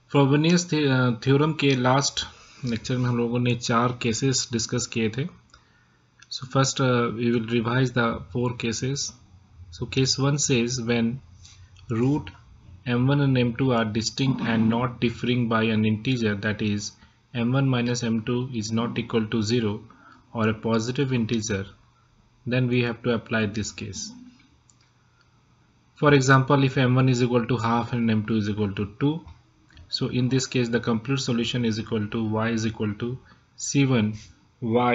Frobenius theorem के last lecture में हम लोगों ने 4 केसेस डिस्कस किए थे. So first we will revise the 4 cases. So case 1 says when root m1 and m2 are distinct and not differing by an integer, that is m1 minus m2 is not equal to 0 or a positive integer, then we have to apply this case. For example, if m1 is equal to half and m2 is equal to 2, so in this case the complete solution is equal to y is equal to c1 y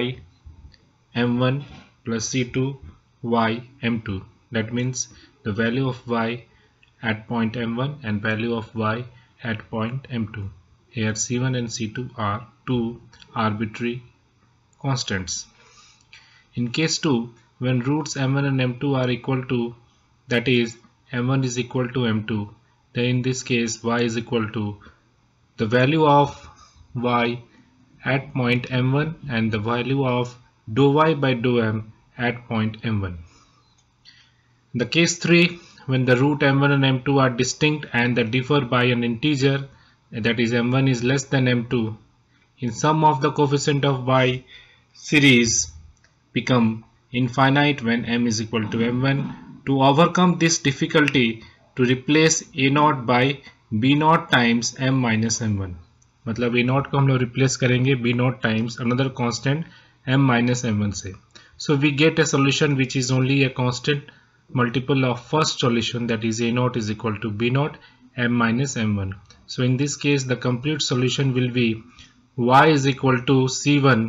m1 plus c2 y m2. That means the value of y at point m1 and value of y at point m2. Here c1 and c2 are two arbitrary constants. In case 2, when roots m1 and m2 are equal to, that is m1 is equal to m2, then in this case y is equal to the value of y at point m1 and the value of dou y by dou m at point m1. In the case 3, when the root m1 and m2 are distinct and they differ by an integer, that is m1 is less than m2, in sum of the coefficient of y series become infinite when m is equal to m1. To overcome this difficulty, to replace a0 by b0 times m minus m1, मतलब a0 को हम लोग replace करेंगे b0 times another constant m minus m1 से. So we get a solution which is only a constant multiple of first solution, that is a0 is equal to b0 m minus m1. So in this case the complete solution will be y is equal to c1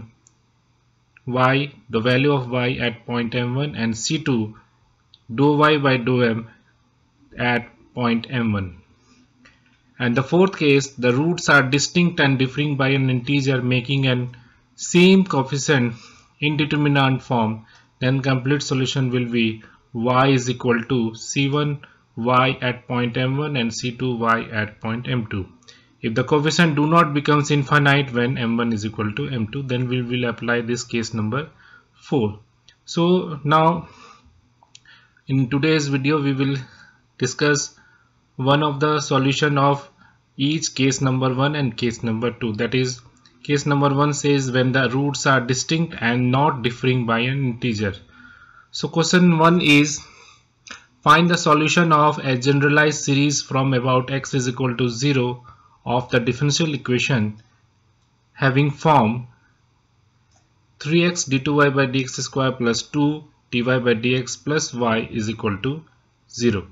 y, the value of y at point m1, and c2 dou y by dou m at point m1. And the fourth case, the roots are distinct and differing by an integer making an same coefficient indeterminate form, then complete solution will be y is equal to c1 y at point m1 and c2 y at point m2. If the coefficient do not becomes infinite when m1 is equal to m2, then we will apply this case number 4. So now in today's video we will discuss one of the solution of each case number 1 and case number 2. That is, case number 1 says when the roots are distinct and not differing by an integer. So question 1 is find the solution of a generalized series from about x is equal to 0 of the differential equation having form 3x d2y by dx square plus 2 dy by dx plus y is equal to 0.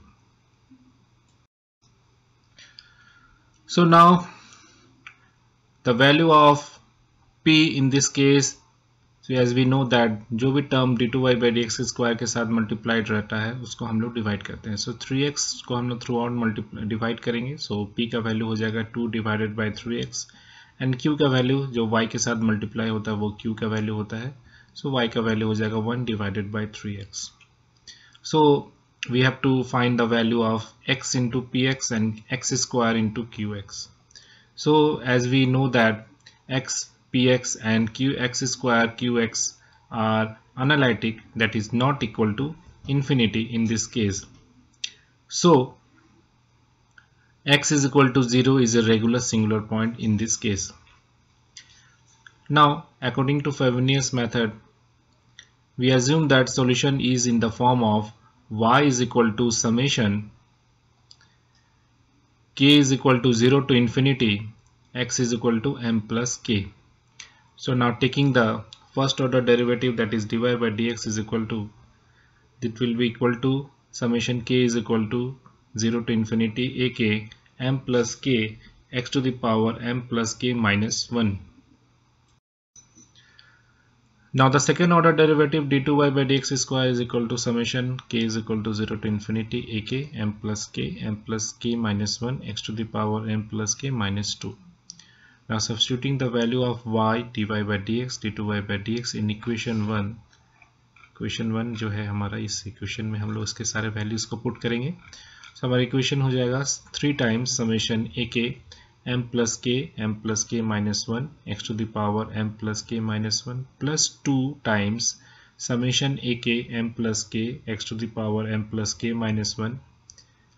So now the value of p in this case, so as we know that जो भी term d2y by dx square के साथ multiplied रहता है उसको हम लोग divide करते हैं. So 3x को हम लोग throughout divide करेंगे. So p का value हो जाएगा 2 divided by 3x and q का value जो y के साथ multiply होता है वो q का value होता है. So y का value हो जाएगा 1 divided by 3x. So we have to find the value of x into px and x square into qx. So as we know that x, px and qx square qx are analytic, that is not equal to infinity in this case. So x is equal to 0 is a regular singular point in this case. Now according to Frobenius method, we assume that solution is in the form of y is equal to summation k is equal to 0 to infinity x is equal to m plus k. So now taking the first order derivative, that is dy by dx is equal to, it will be equal to summation k is equal to 0 to infinity ak m plus k x to the power m plus k minus 1. Now the second order derivative d2y by dx square is equal to summation k is equal to 0 to infinity ak m plus k minus 1 x to the power m plus k minus 2. Now substituting the value of y dy by dx d2y by dx in equation 1, equation 1 जो है हमारा, इस equation में हम लोग इसके सारे values को put करेंगे. So हमारा equation हो जाएगा 3 times summation ak m plus k minus 1 x to the power m plus k minus 1 plus 2 times summation ak m plus k x to the power m plus k minus 1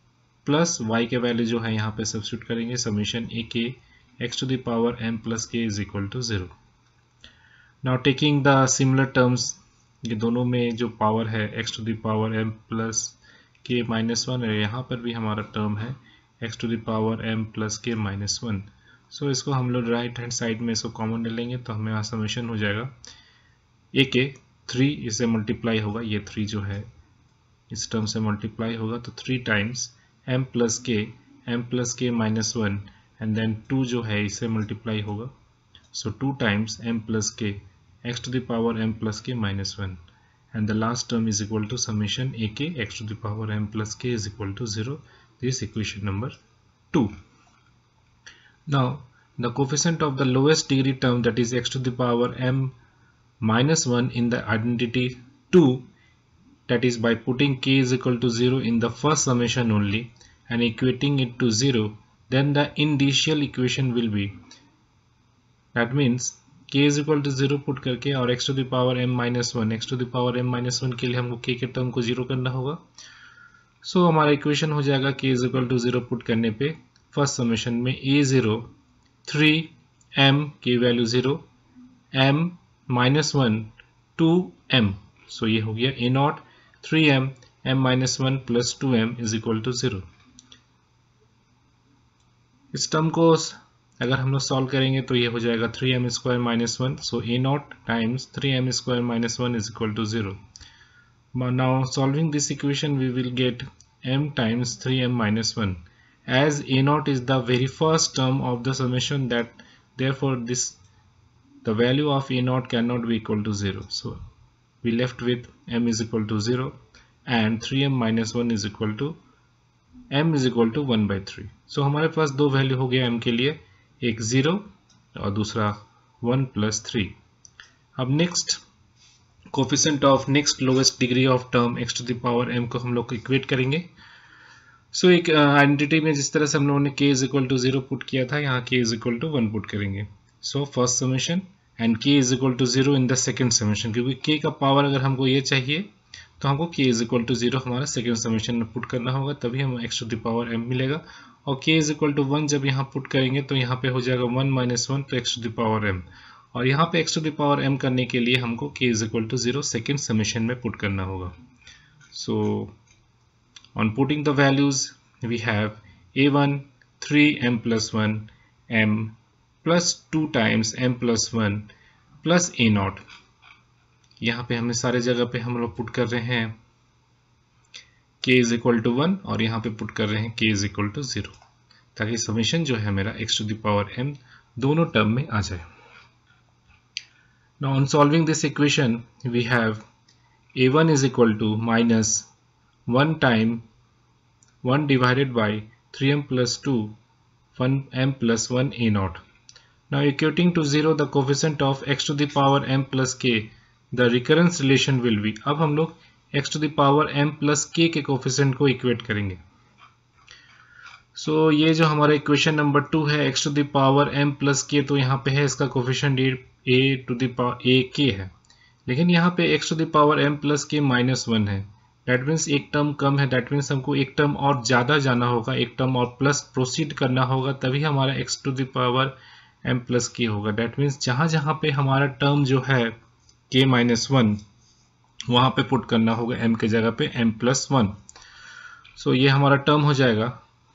plus y के value जो है यहाँ पे substitute करेंगे, summation ए के x to the power m plus k is equal to 0. Now taking the similar terms, ये दोनों में जो पावर है x to the power m plus k minus 1 है, यहाँ पर भी हमारा टर्म है x to the power m plus k minus 1. सो इसको हम लोग राइट हैंड साइड में इसको कॉमन ले लेंगे तो हमें यहाँ समेशन हो जाएगा a के 3 इससे मल्टीप्लाई होगा, ये 3 जो है इस टर्म से मल्टीप्लाई होगा तो 3 times m plus k minus 1 and then 2 जो है इससे मल्टीप्लाई होगा, so 2 times m plus k x to the power m plus k minus 1 and the last term is equal to summation ak x to the power m plus k is equal to 0. This is equation number 2. Now the coefficient of the lowest degree term, that is x to the power m minus 1 in the identity 2, that is by putting k is equal to 0 in the first summation only and equating it to 0, then the initial equation will be, that means k is equal to 0 put करके और x to the power m minus 1, x to the power m minus 1 के लिए हमको k के term को 0 करना होगा. सो हमारा इक्वेशन हो जाएगा k is equal to 0 put करने पे फर्स्ट समेशन में a0 3m की वैल्यू 0 m minus 1 2m, सो ये हो गया a0 3m m minus 1 plus 2m is equal to 0. इस टर्म को अगर हम लोग सॉल्व करेंगे तो ये हो जाएगा 3m square minus 1, so a0 times 3m square minus 1 is equal to 0. Now solving this equation we will get m times 3m minus 1. As a0 is the very first term of the summation, that therefore the value of a0 cannot be equal to 0. So we left with m is equal to 0 and 3m minus 1 is equal to m is equal to 1 by 3. So हमारे पास दो value हो गया m के लिए, एक 0 और दूसरा 1 plus 3. अब next coefficient of next lowest degree of term x to the power m को हम लोग इक्वेट करेंगे. सो एक आइडेंटिटी में जिस तरह से हम लोगों ने k is equal to 0 put किया था, यहाँ k is equal to 1 put करेंगे. So first summation and k is equal to 0 in the second summation, क्योंकि k का पावर अगर हमको ये चाहिए तो हमको k is equal to 0 हमारा सेकेंड समेशन में पुट करना होगा, तभी हमें x to the power m मिलेगा. और k is equal to 1 जब यहाँ पुट करेंगे तो यहाँ पे हो जाएगा 1 minus 1 तो x to the power m, और यहाँ पे x to the power m करने के लिए हमको k is equal to 0 second summation में पुट करना होगा. So on putting the values we have a1 3m plus 1 m plus 2 times m plus 1 plus a0. यहाँ पे हमें सारे जगह पे हम लोग पुट कर रहे हैं k is equal to 1 और यहाँ पे पुट कर रहे हैं k is equal to 0, ताकि समेशन जो है मेरा x to the power m दोनों टर्म में आ जाए. Now on solving this equation we have a1 is equal to minus 1 time 1 divided by 3m plus 2 1m plus 1 a0. Now equating to 0 the coefficient of x to the power m plus k, the recurrence relation will be, अब हम लोग x to the power m plus k के coefficient को equate करेंगे. So ये जो हमारा equation number 2 है x to the power m plus k, तो यहाँ पे है इसका coefficient a to the power a k है, लेकिन यहाँ पे x to the power m plus k minus 1 है. डेट मीन्स एक टर्म कम है, डेट मीन्स हमको एक टर्म और ज़्यादा जाना होगा, एक टर्म और प्लस प्रोसीड करना होगा, तभी हमारा x to the power m plus k होगा. डेट मीन्स जहाँ जहाँ पे हमारा टर्म जो है k minus 1 वहाँ पे पुट करना होगा m के जगह पे m plus 1. सो ये हमारा टर्म हो जाएगा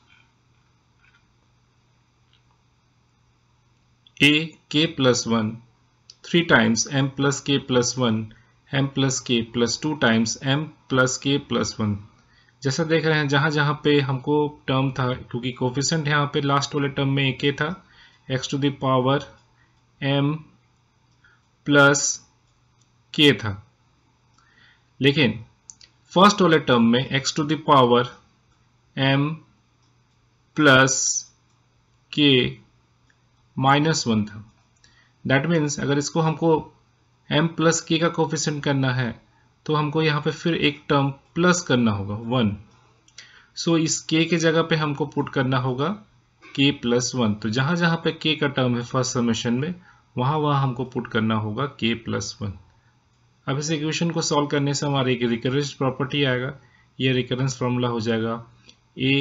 a k plus 1 3 times m plus k plus 1 m plus k plus 2 times m plus k plus 1. जैसा देख रहे हैं जहाँ जहाँ पे हमको टर्म था, क्योंकि कोफिशिएंट यहाँ पे लास्ट वाले टर्म में k था, x to the power m plus k था, लेकिन फर्स्ट वाले टर्म में x to the power m plus k minus 1 था. दैट मीन्स अगर इसको हमको m plus k का कोफिशिएंट करना है तो हमको यहाँ पे फिर एक टर्म प्लस करना होगा 1. सो इस k के जगह पे हमको पुट करना होगा k plus 1. तो जहाँ जहाँ पे k का टर्म है फर्स्ट समेशन में वहाँ हमको पुट करना होगा k plus 1. अब इस इक्वेशन को सॉल्व करने से हमारे एक रिकरेंस प्रॉपर्टी आएगा. ये रिकरेंस फॉर्मूला हो जाएगा a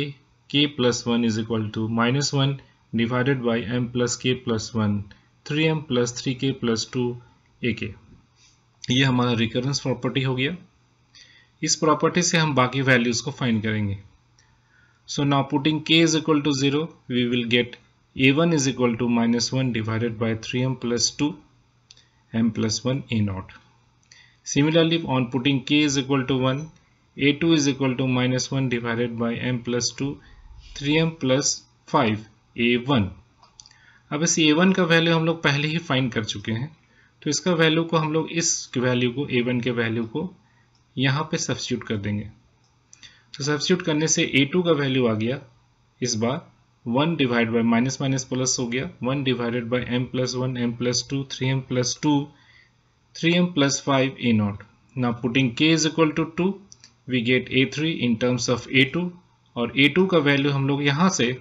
k plus 1 is equal to minus 1 divided by m plus k plus 1, 3m plus 3k plus 2 ak। ये हमारा रिकरेंस प्रॉपर्टी हो गया। इस प्रॉपर्टी से हम बाकी वैल्यूज को फाइंड करेंगे। So now putting k is equal to 0, we will get a1 is equal to minus 1 divided by 3m plus 2 m plus 1 a naught. Similarly, on putting k is equal to 1, a2 is equal to minus 1 divided by m plus 2 3m plus 5 a1। अब इस a1 का value हम लोग पहले ही find कर चुके हैं, तो इसका वैल्यू को हम लोग इस वैल्यू को a1 के वैल्यू को यहाँ पे सब्स्टिट्यूट कर देंगे। तो सब्स्टिट्यूट करने से a2 का वैल्यू आ गया इस बार 1 divide by minus minus plus हो गया 1 divided by m plus 1 m plus 2 3m plus 2 3m plus 5 a naught। Now putting k is equal to 2, we get a3 in terms of a2, और a2 का value हम लोग यहाँ से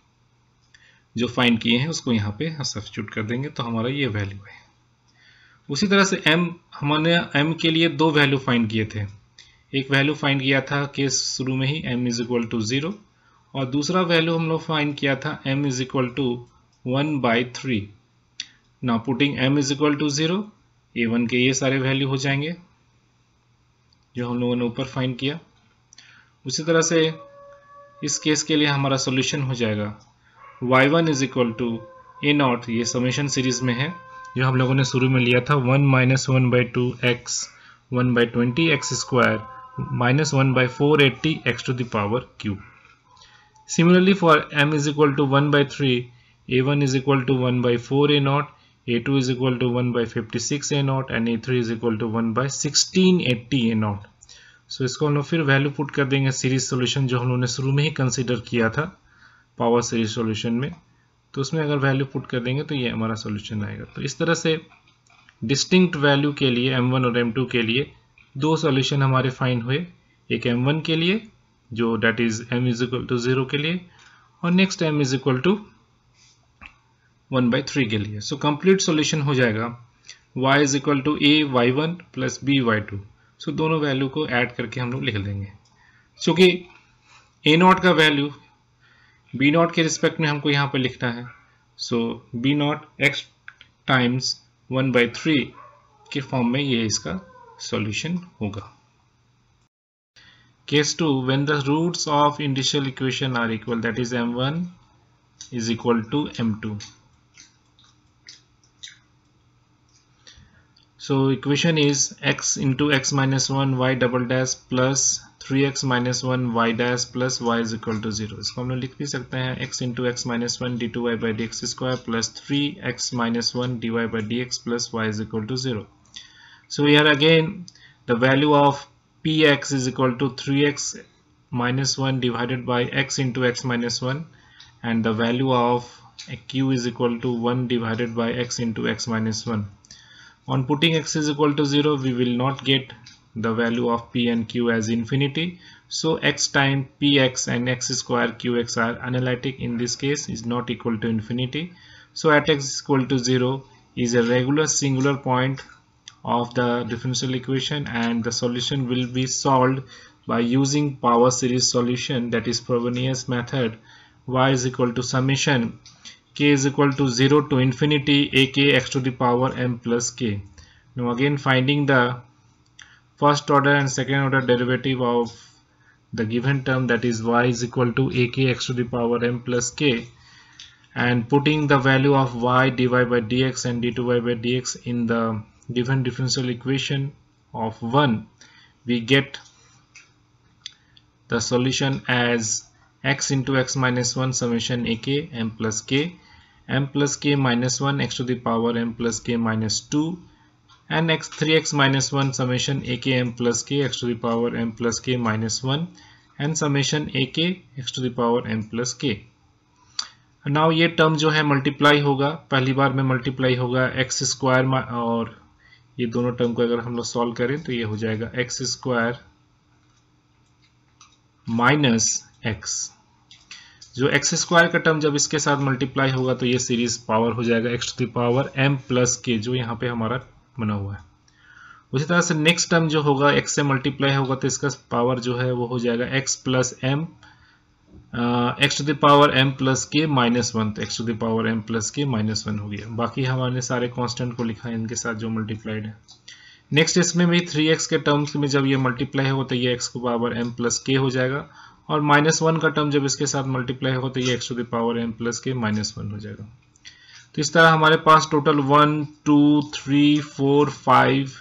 जो find किए हैं उसको यहाँ पे सब्स्टिट्यूट कर देंगे, तो हमारा ये वैल्यू है। उसी तरह से m, हमने m के लिए दो वैल्यू फाइंड किए थे। एक वैल्यू फाइंड किया था केस शुरू में ही m इज इक्वल टू 0, और दूसरा वैल्यू हम लोग फाइंड किया था m is equal to 1/3। Now putting m is equal to 0, a1 के ये सारे वैल्यू हो जाएंगे जो हम लोगों ने ऊपर फाइंड किया। उसी तरह से इस केस के लिए हमारा सॉल्यूशन हो जाएगा y1 is equal to a naught, ये समेशन सीरीज में है जो हम लोगों ने शुरू में लिया था 1 minus 1/2 x 1/20 x square minus 1/480 x to the power cube. Similarly, for m is equal to 1/3, a1 is equal to 1/4 a naught, a2 is equal to 1/56 a naught, and a3 is equal to 1/1680 a naught. So इसको हम लोग फिर value put कर देंगे series solution जो हम लोगों ने शुरू में ही कंसीडर किया था पावर सीरीज सॉल्यूशन में, तो उसमें अगर वैल्यू पुट कर देंगे तो ये हमारा सॉल्यूशन आएगा। तो इस तरह से डिस्टिंक्ट वैल्यू के लिए m1 और m2 के लिए दो सॉल्यूशन हमारे फाइंड हुए, एक m1 के लिए जो that is m is equal to 0 के लिए, और next m is equal to 1/3 के लिए। सो कंप्लीट सॉल्यूशन हो जाएगा y is equal to a y1 plus b y2। So दोनों वैल्यू को ऐड करके हम लोग लिख देंगे। चूंकि a नॉट का वैल्यू b नॉट के रिस्पेक्ट में हमको यहाँ पे लिखना है, so b naught x times 1/3 के फॉर्म में ये इसका सॉल्यूशन होगा। Case 2, when the roots of indicial equation are equal, that is m1 is equal to m2। So equation is x into x minus 1 y double dash plus 3x minus 1 y dash plus y is equal to 0। इसको हम लोग लिख भी सकते हैं x into x minus 1 d2y by dx square plus 3x minus 1 dy by dx plus y is equal to 0। So here again the value of px is equal to 3x minus 1 divided by x into x minus 1, and the value of q is equal to 1 divided by x into x minus 1. On putting x is equal to 0, we will not get the value of p and q as infinity. So x times px and x square qx are analytic. In this case is not equal to infinity. So at x is equal to 0 is a regular singular point of the differential equation, and the solution will be solved by using power series solution, that is Frobenius method. Y is equal to summation k is equal to 0 to infinity ak x to the power m plus k. Now again finding the first order and second order derivative of the given term, that is y is equal to ak x to the power m plus k, and putting the value of y dy by dx and d2y by dx in the given differential equation of 1, we get the solution as x into x minus 1 summation ak m plus k minus 1 x to the power m plus k minus 2, and 3x minus 1 summation ak m plus k x to the power m plus k minus 1, and summation ak x to the power m plus k. Now ये term जो है multiply होगा, पहली बार में multiply होगा x square, और ये दोनों टर्म को अगर हम लोग सॉल्व करें तो ये हो जाएगा x स्क्वायर माइनस x। जो x स्क्वायर का टर्म जब इसके साथ मल्टीप्लाई होगा तो ये सीरीज पावर हो जाएगा x to the power m plus k, जो यहाँ पे हमारा बना हुआ है। उसी तरह से नेक्स्ट टर्म जो होगा x से मल्टीप्लाई होगा तो इसका पावर जो है वो हो जाएगा x plus m x to the power m plus k minus one, तो x to the power m plus k minus one हो गया। बाकी हमारे सारे कांस्टेंट को लिखा है इनके साथ जो मल्टीप्लाइड है। नेक्स्ट इसमें भी 3x के टर्म्स में जब ये मल्टीप्लाई हो तो ये x को पावर m प्लस के हो जाएगा, और माइनस वन का टर्म जब इसके साथ मल्टीप्लाई हो तो ये x to the power m plus k minus one हो जाएगा। तो इस तरह हमारे पास टोटल 1 2 3 4 5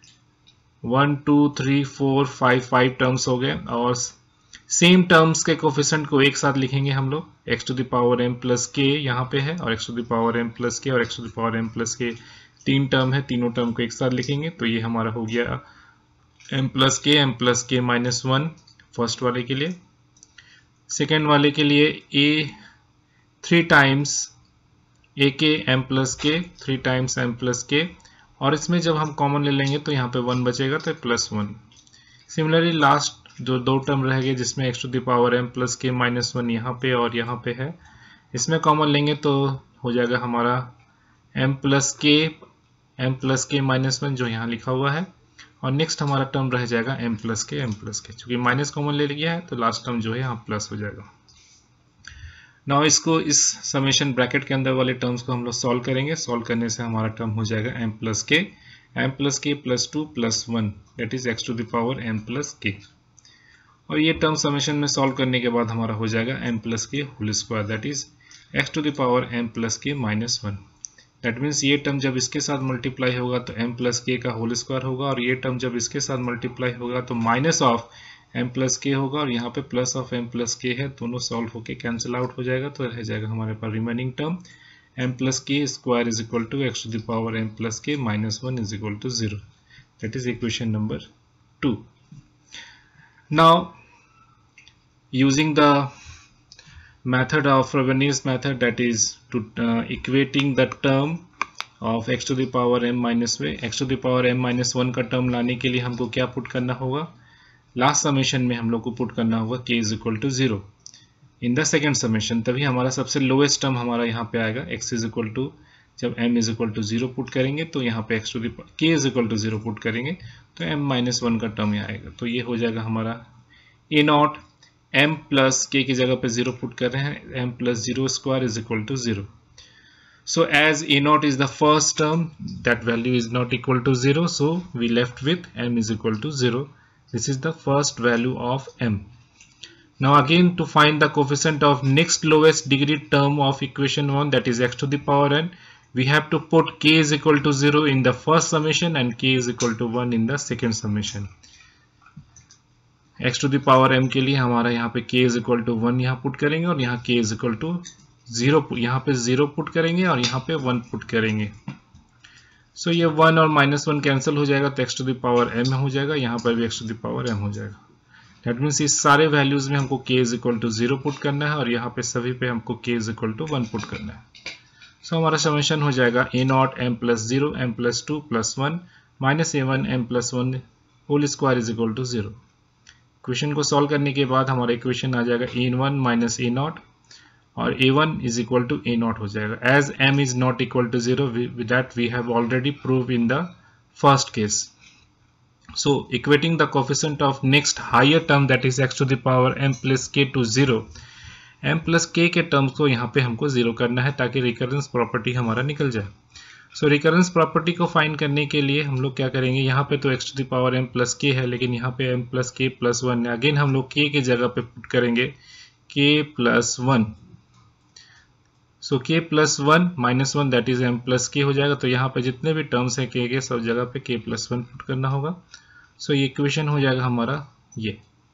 1 2 3 4 5 टर्म्स हो गए, और सेम टर्म्स के कोफिशिएंट को एक साथ लिखेंगे हम लोग। x to the power m plus k यहाँ पे है, और x to the power m plus k और x to the power m plus k तीन टर्म है, तीनों टर्म को एक साथ लिखेंगे। तो ये हमारा हो गया m plus k minus one first वाले के लिए। सेकेंड वाले के लिए a 3 टाइम्स a के m plus k 3 times m plus k, और इसमें जब हम कॉमन ले लेंगे तो यहाँ पे 1 बचेगा तो प्लस वन। सिमिलरली लास्ट जो दो टर्म रह गए जिसमें x to the power m plus k minus one यहाँ पे और यहाँ पे है, इसमें कॉमन लेंगे तो हो जाएगा हमारा m plus k minus one जो यहाँ लिखा हुआ है, और नेक्स्ट हमारा टर्म रह जाएगा m प्लस के। चूंकि माइनस कॉमन ले लिया है तो लास्ट टर्म जो है यहाँ प्लस हो जाएगा। नाउ इसको इस समेशन ब्रैकेट के अंदर वाले टर्म्स को हम लोग सॉल्व करेंगे। सॉल्व करने से हमारा टर्म हो जाएगा m plus k plus 2 plus 1 that is x to the power m plus k, और ये टर्म समेशन में सॉल्व करने के बाद हमारा हो जाएगा m plus k whole square that is x to the power m plus k minus one. That means ये टर्म जब इसके साथ मल्टीप्लाई होगा तो m प्लस के का होल स्क्वायर होगा, और ये टर्म जब इसके साथ मल्टीप्लाई होगा तो माइनस ऑफ m प्लस के होगा, और यहाँ पे प्लस ऑफ m प्लस के है, दोनों सॉल्व होके कैंसिल आउट हो जाएगा। तो रह जाएगा हमारे पास remaining term m plus k square is equal to x to the power m plus k minus one is equal to 0। That is equation number 2। Now using the method of Frobenius method, that is to equating the term of x to the power m minus one, x to the power m minus one का term लाने के लिए हमको क्या put करना होगा, last summation में हम लोग को पुट करना होगा k is equal to 0 in the second summation, तभी हमारा सबसे लोएस्ट टर्म हमारा यहाँ पे आएगा। x इज इक्वल टू जब m is equal to 0 put करेंगे तो यहाँ पे x to the k is equal to 0 put करेंगे तो m माइनस वन का टर्म यहाँ आएगा। तो ये हो जाएगा हमारा a naught m plus k की जगह पे 0 पुट कर रहे हैं, m plus 0 square is equal to 0। So as a naught is the first term, that value is not equal to 0, so we left with m is equal to 0. This is the first value of m. Now again to find the coefficient of next lowest degree term of equation 1, that is x to the power n, we have to put k is equal to 0 in the first summation and k is equal to 1 in the second summation. x to the power m के लिए हमारा यहाँ पे k is equal to 1 यहाँ put करेंगे, और यहाँ k is equal to 0 यहाँ पे 0 पुट करेंगे और यहाँ पे 1 पुट करेंगे। सो ये 1 और माइनस 1 कैंसिल हो जाएगा तो x to the power m हो जाएगा, यहाँ पर भी x to the power m हो जाएगा। दैट मीन्स इस सारे वैल्यूज में हमको k is equal to 0 put करना है, और यहाँ पे सभी पे हमको k is equal to 1 put करना है। सो हमारा समेशन हो जाएगा a naught m plus 0 m plus 2 plus 1 minus a1 m plus 1 whole square is equal to 0। Equation को सॉल्व करने के बाद हमारा इक्वेशन आ जाएगा a1 माइनस a नॉट, और a1 is equal to a naught हो जाएगा। As m is not equal to 0, that we have already prove in the first case. So equating the coefficient of next higher term, that is x to the power m plus k to 0, m plus k के terms को यहाँ पे हमको 0 करना है ताकि recurrence property हमारा निकल जाए। सो रिकरेंस प्रॉपर्टी को फाइंड करने के लिए हम लोग क्या करेंगे, यहाँ पे तो x to the power m plus k है, लेकिन यहाँ पे m plus k plus 1 है। अगेन हम लोग k की जगह पे पुट करेंगे k plus 1। So k plus 1 माइनस 1 that is m plus k हो जाएगा। तो यहाँ पे जितने भी टर्म्स हैं k के सब जगह पे k plus 1 पुट करना होगा। सो ये इक्वेशन हो जाएगा हमारा ये।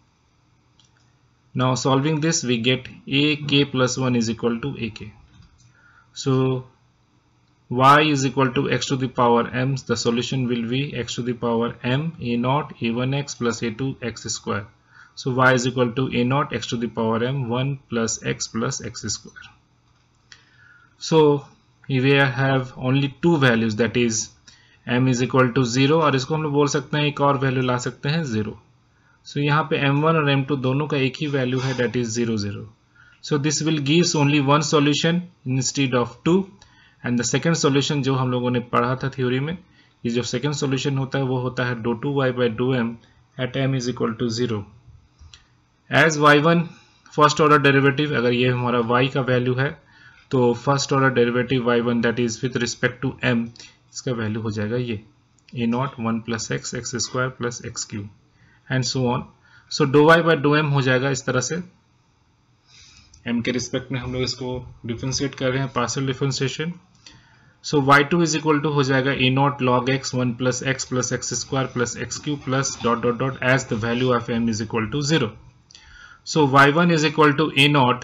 Now solving this we get ak plus 1 is equal to ak. So y is equal to x to the power m. The solution will be x to the power m a naught a1x plus a2 x square. So y is equal to a naught x to the power m 1 plus x square. So we have only two values, that is m is equal to 0, और इसको हम लोग बोल सकते हैं एक और value ला सकते हैं 0। सो यहाँ पे m1 और m2 दोनों का एक ही वैल्यू है, that is 0 0. So this will gives only one solution instead of two, and the second solution जो हम लोगों ने पढ़ा था थ्योरी में, ये जो सेकेंड सोल्यूशन होता है वो होता है dou 2y by dou m at m is equal to 0. As y1 first order derivative, अगर ये हमारा y का वैल्यू है तो first order derivative y1 that is with respect to m, इसका वैल्यू हो जाएगा ये a0 1 plus x x square plus x cube and so on. So do y by do m हो जाएगा इस तरह से। m के रिस्पेक्ट में हम लोग इसको डिफरेंशिएट कर रहे हैं, partial differentiation. So y2 is equal to हो जाएगा a0 log x 1 plus x square plus x cube plus dot dot dot as the value of m is equal to 0। So y1 is equal to a0,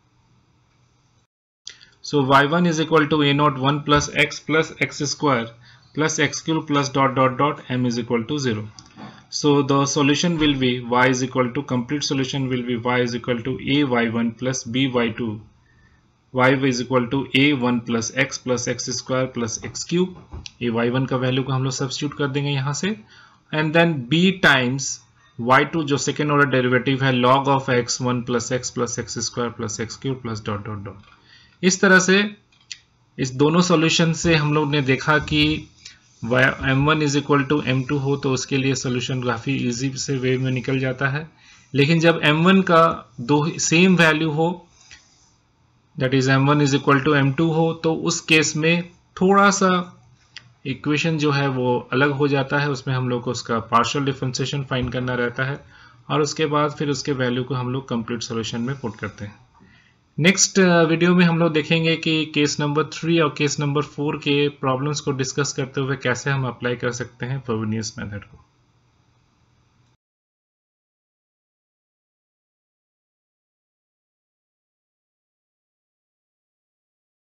so y1 is equal to a0 1 plus x square plus x cube plus dot dot dot m is equal to 0. So the solution will be y is equal to, complete solution will be y is equal to a y1 plus b y2, y is equal to a 1 plus x square plus x cube, a y1 का value को हम लोग substitute कर देंगे यहाँ से, and then b times y2 जो second order derivative है log of x 1 plus x square plus x cube plus dot dot dot। इस तरह से इस दोनों सॉल्यूशन से हम लोग ने देखा कि m1 is equal to m2 हो तो उसके लिए सॉल्यूशन काफ़ी इजी से वे में निकल जाता है, लेकिन जब m1 का दो सेम वैल्यू हो that is m1 is equal to m2 हो तो उस केस में थोड़ा सा इक्वेशन जो है वो अलग हो जाता है, उसमें हम लोग को उसका पार्शियल डिफरेंशिएशन फाइंड करना रहता है और उसके बाद फिर उसके वैल्यू को हम लोग कंप्लीट सॉल्यूशन में पुट करते हैं। नेक्स्ट वीडियो में हम लोग देखेंगे कि केस नंबर 3 और केस नंबर 4 के प्रॉब्लम्स को डिस्कस करते हुए कैसे हम अप्लाई कर सकते हैं फ्रोबेनियस मेथड को।